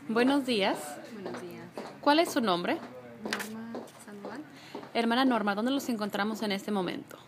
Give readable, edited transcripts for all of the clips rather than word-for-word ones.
Buenos días. Buenos días. ¿Cuál es su nombre? Norma Sandoval. Hermana Norma, ¿dónde los encontramos en este momento?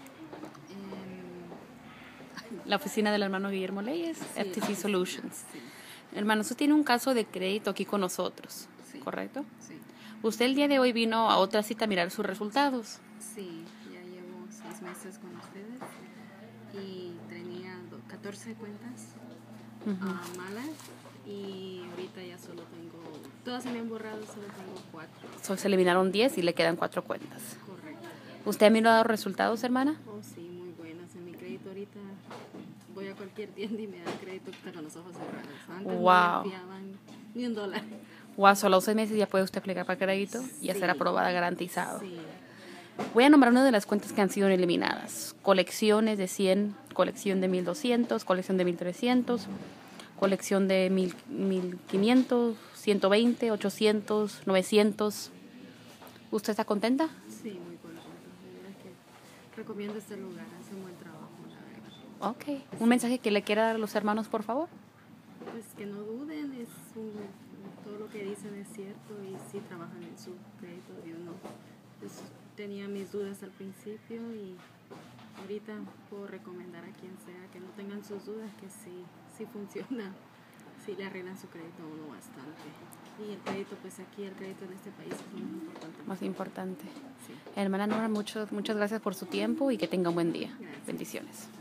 La oficina del hermano Guillermo Leyes, Sí, FTC Solutions. Sí, Hermano, usted tiene un caso de crédito aquí con nosotros, sí. ¿correcto? Sí, Usted el día de hoy vino a otra cita a mirar sus resultados. sí, ya llevo 6 meses con ustedes y tenía 14 cuentas malas y ahorita ya solo tengo, todas se me han borrado, solo tengo 4. Se eliminaron 10 y le quedan 4 cuentas. Correcto. ¿Usted ha mirado resultados, hermana? Oh, sí, muy buenas. En mi crédito ahorita voy a cualquier tienda y me dan crédito hasta con los ojos cerrados. Antes no me fiaban ni $1. Wow, solo 6 meses ya puede usted aplicar para crédito y Sí. ser aprobada garantizado. Sí. Voy a nombrar una de las cuentas que han sido eliminadas. Colecciones de 100, colección de 1200, colección de 1300, colección de 1500, 120, 800, 900. ¿Usted está contenta? Sí, muy contenta. De verdad que recomiendo este lugar, hace un buen trabajo, la verdad. Ok. ¿Un mensaje que le quiera dar a los hermanos, por favor? Pues que no duden, todo lo que dicen es cierto y sí trabajan en su crédito. Yo no, pues, tenía mis dudas al principio y ahorita puedo recomendar a quien sea que no tengan sus dudas, que sí funciona, sí le arreglan su crédito a uno bastante. Y el crédito, pues aquí el crédito en este país es lo más importante. Más importante. Sí. Hermana Nora, muchas gracias por su tiempo y que tenga un buen día. Gracias. Bendiciones.